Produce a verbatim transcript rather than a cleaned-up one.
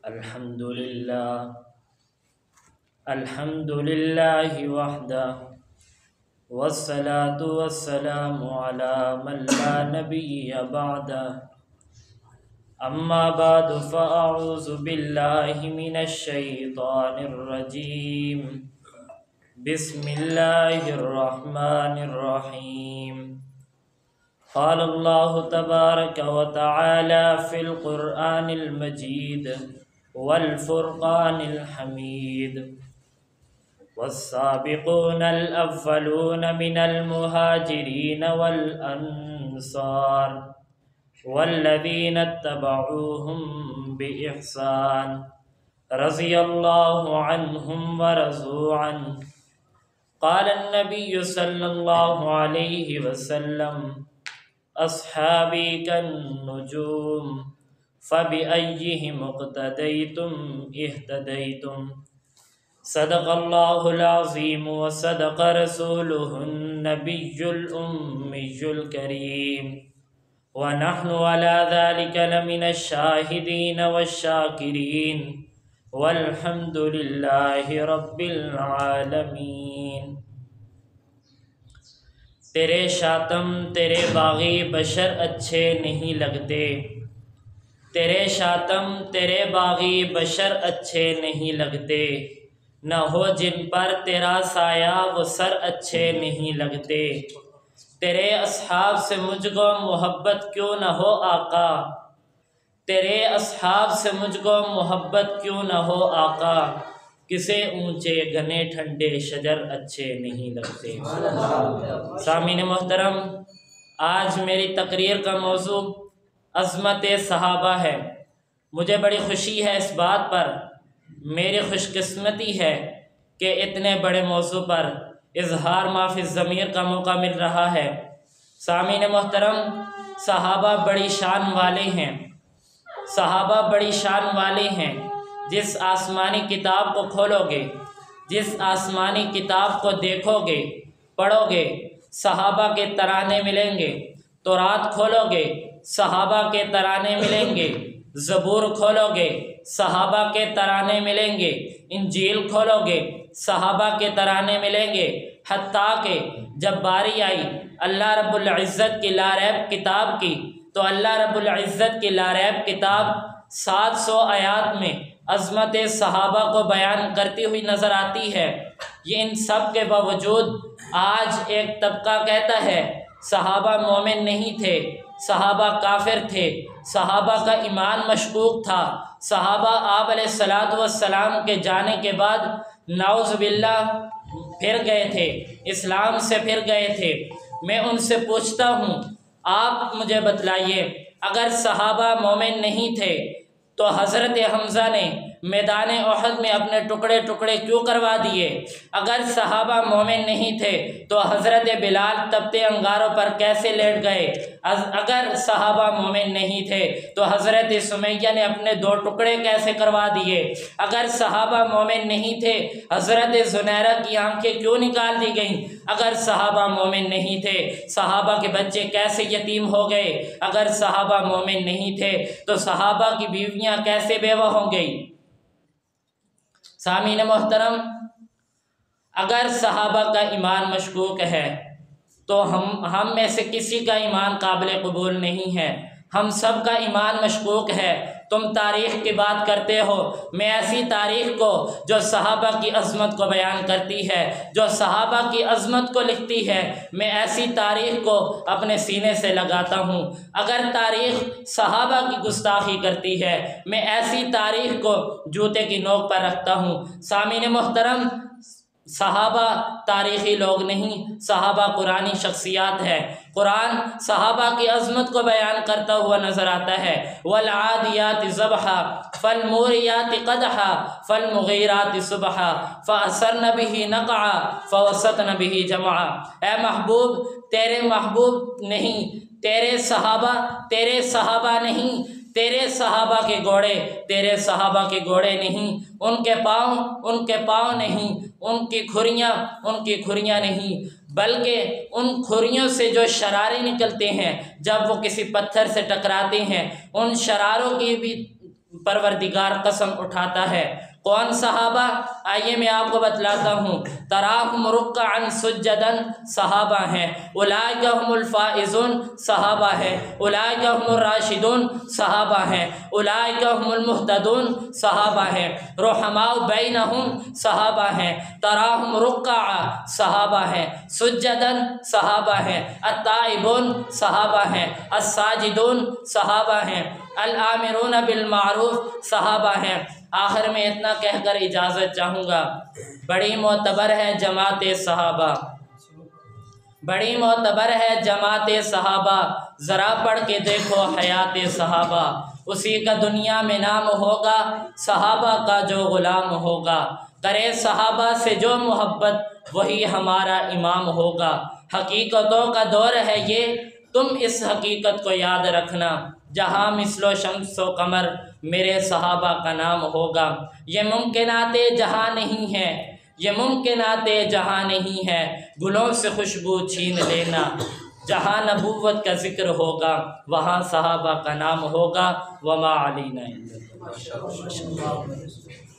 الحمد لله الحمد لله وحده والصلاة والسلام على من لا نبي بعده أما بعد فأعوذ بالله من الشيطان الرجيم بسم الله الرحمن الرحيم قال الله تبارك وتعالى في القرآن المجيد والفرقان الحميد والسابقون الأولون من المهاجرين والأنصار والذين اتبعوهم بإحسان رضي الله عنهم ورضوا عنه قال النبي صلى الله عليه وسلم أصحابي كالنجوم فبأيهم اقتديتم اهتديتم صدق الله العظيم وصدق رسوله النبي الأمي الكريم ونحن على ذلك لمن الشاهدين والشاكرين والحمد لله رب العالمين۔ تیرے شاتم تیرے باغی بشر اچھے نہیں لگتے، تیرے شاتم تیرے باغی بشر اچھے نہیں لگتے، نہ ہو جن پر تیرا سایہ وہ سر اچھے نہیں لگتے۔ تیرے اصحاب سے مجھ کو محبت کیوں نہ ہو آقا، تیرے اصحاب سے مجھ کو محبت کیوں نہ ہو آقا، کسے اونچے گھنے ٹھنڈے شجر اچھے نہیں لگتے۔ سامعین محترم، آج میری تقریر کا موضوع عظمت صحابہ ہے۔ مجھے بڑی خوشی ہے اس بات پر، میری خوش قسمتی ہے کہ اتنے بڑے موضوع پر اظہار ما فی الضمیر کا موقع مل رہا ہے۔ سامعین محترم، صحابہ بڑی شان والے ہیں، صحابہ بڑی شان والے ہیں۔ جس آسمانی کتاب کو کھولو گے، جس آسمانی کتاب کو دیکھو گے، پڑھو گے، صحابہ کے ترانے ملیں گے۔ تورات کھولو گے، صحابہ کے ترانے ملیں گے۔ زبور کھولو گے، صحابہ کے ترانے ملیں گے۔ انجیل کھولو گے، صحابہ کے ترانے ملیں گے۔ حتیٰ کہ جب باری آئی اللہ رب العزت کی لاریب کتاب کی، تو اللہ رب العزت کی لاریب کتاب سات سو آیات میں عظمت صحابہ کو بیان کرتی ہوئی نظر آتی ہے۔ یہ ان سب کے باوجود آج ایک طبقہ کہتا ہے صحابہ مومن نہیں تھے، صحابہ کافر تھے، صحابہ کا ایمان مشکوک تھا، صحابہ آپ علیہ الصلاۃ والسلام کے جانے کے بعد نعوذ باللہ پھر گئے تھے، اسلام سے پھر گئے تھے۔ میں ان سے پوچھتا ہوں، آپ مجھے بتلائیے، اگر صحابہ مومن نہیں تھے تو حضرت حمزہ نے میدان احد میں اپنے ٹکڑے ٹکڑے کیوں کروا دیے؟ اگر صحابہ مومن نہیں تھے تو حضرت بلال تپتے انگاروں پر کیسے لیٹ گئے؟ اگر صحابہ مومن نہیں تھے تو حضرت سمیہ نے اپنے دو ٹکڑے کیسے کروا دیے؟ اگر صحابہ مومن نہیں تھے حضرت زنیرہ کی آنکھیں کیوں نکال دی گئیں؟ اگر صحابہ مومن نہیں تھے صحابہ کے بچے کیسے یتیم ہو گئے؟ اگر صحابہ مومن نہیں تھے تو صحابہ کی بیویاں کیسے بیوہ ہو گئی؟ سامعین محترم، اگر صحابہ کا ایمان مشکوک ہے تو ہم ہم میں سے کسی کا ایمان قابل قبول نہیں ہے، ہم سب کا ایمان مشکوک ہے۔ تم تاریخ کی بات کرتے ہو، میں ایسی تاریخ کو جو صحابہ کی عظمت کو بیان کرتی ہے، جو صحابہ کی عظمت کو لکھتی ہے، میں ایسی تاریخ کو اپنے سینے سے لگاتا ہوں۔ اگر تاریخ صحابہ کی گستاخی کرتی ہے، میں ایسی تاریخ کو جوتے کی نوک پر رکھتا ہوں۔ سامعین محترم، صحابہ تاریخی لوگ نہیں، صحابہ قرآنی شخصیات ہے۔ قرآن صحابہ کی عظمت کو بیان کرتا ہوا نظر آتا ہے۔ والعادیات ضبحا فالموریات قدحا فالمغیرات صبحا فأثرن به نقعا فوسطن به جمعا۔ اے محبوب، تیرے محبوب نہیں، تیرے صحابہ تیرے صحابہ نہیں، تیرے صحابہ کے گھوڑے تیرے صحابہ کے گھوڑے نہیں، ان کے پاؤں ان کے پاؤں نہیں، ان کی کھریاں ان کی کھریاں نہیں، بلکہ ان کھریوں سے جو شرارے نکلتے ہیں جب وہ کسی پتھر سے ٹکراتے ہیں، ان شراروں کی بھی پروردگار قسم اٹھاتا ہے۔ کون صحابہ؟ آئیے میں آپ کو بتلاتا ہوں۔ تراہم رکعا سجدا صحابہ ہیں، اولئک هم الفائزون صحابہ ہیں، اولئک هم الراشدون صحابہ ہیں، اولئک هم المہتدون صحابہ ہیں، رحماء بینہم صحابہ ہیں، تراہم رکعا صحابہ ہیں، سجدا صحابہ ہیں، التائبون صحابہ ہیں، الساجدون صحابہ ہیں، الآمرون بالمعروف صحابہ ہیں۔ آخر میں اتنا کہہ کر اجازت چاہوں گا، بڑی معتبر ہے جماعت صحابہ، بڑی معتبر ہے جماعت صحابہ، ذرا پڑھ کے دیکھو حیات صحابہ، اسی کا دنیا میں نام ہوگا، صحابہ کا جو غلام ہوگا، کرے صحابہ سے جو محبت وہی ہمارا امام ہوگا۔ حقیقتوں کا دور ہے یہ، تم اس حقیقت کو یاد رکھنا، جہاں مثل و شمس و قمر میرے صحابہ کا نام ہوگا۔ یہ ممکنات جہاں نہیں ہے، یہ ممکنات جہاں نہیں ہے، گلوں سے خوشبو چھین لینا، جہاں نبوت کا ذکر ہوگا وہاں صحابہ کا نام ہوگا۔ وما علینا الا البلاغ۔